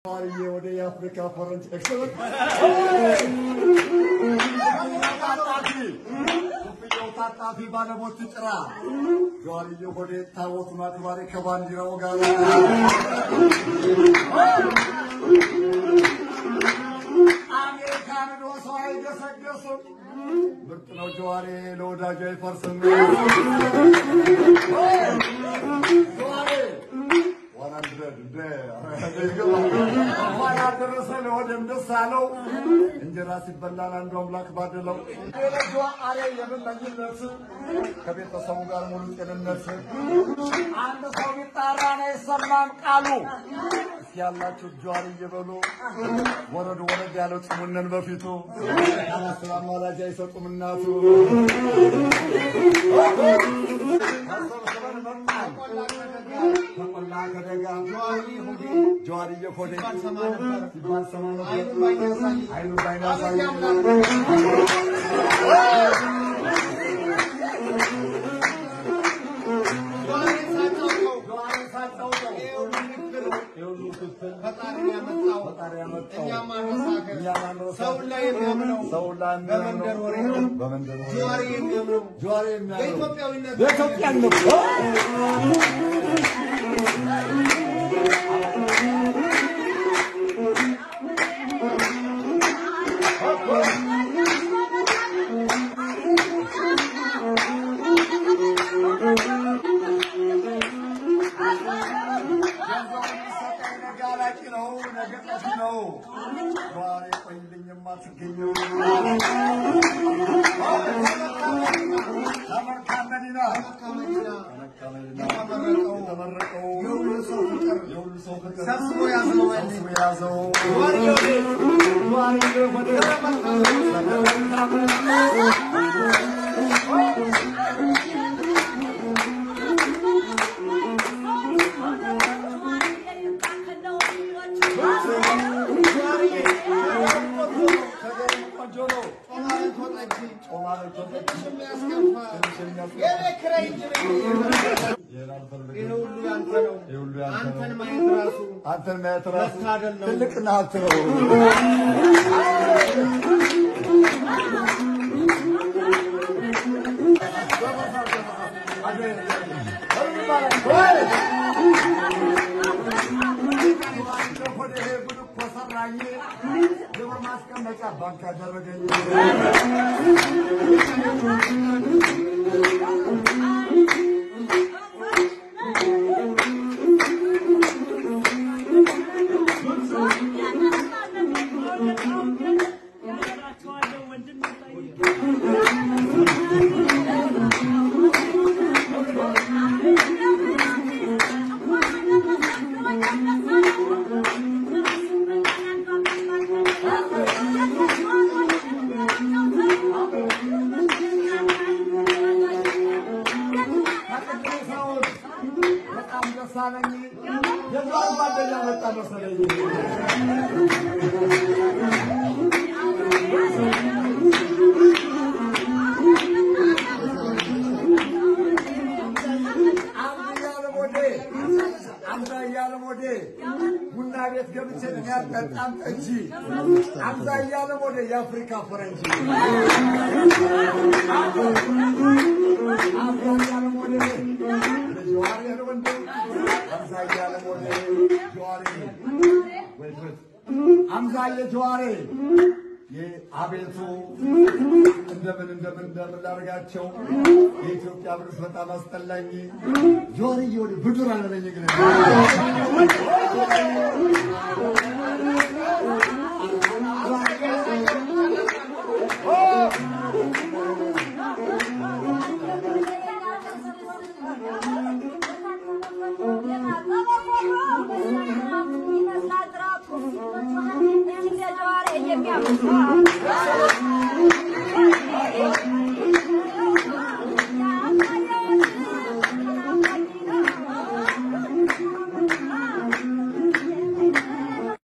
ወደ የአፍሪካ ፈረንጅ ኤክሰለንት ታጣፊ ባለሞት ጭራ ጆርዬ ወደ ታወቱ ማክባሪ ከባንዲራው ጋር አሜሪካን ዶሶ አይገሰገስም ምርጥ ነው ጆዋሬ ለወዳጅ አይፈርስም ጆዋሬ ዋና ደረሰን ወደም ደስ አለው እንጀራ ሲበላል አንዱ አምላክ ባደለው ለጆዋ አሬ የምመኝነት ከቤተሰቡ ጋር ሙሉ ጤንነት አንድ ሰው ቢጣራ ነው የሰማም ቃሉ ያላችሁ ጆዋር እየበሉ ወረድ ያለው ጽሙነን በፊቱ አናስራ ማላጃ ይሰጡም እናቱ ጆዋር እየኮደ ሲባል ሰማ ነበር አይኑ ባይናሳይ አንተን ማይትራሱ ትልቅና ሀብት ነው ባንክ አደረገኝ ቡና ቤት ገብቼ በጣም እንጂ አምዛ ያለ ወደ የአፍሪካ ፈረንጅ አምዛ ያለ ወደ ጆዋር ያለ ወንድ አምዛ ያለ ወደ ጆዋር አምዛ ያለ ጆዋር የአቤቱ እንደምን ላርጋቸው የኢትዮጵያ ብርስ በጣም አስጠላኝ ጆዋር ይወድ ብዱር አለኝ ግን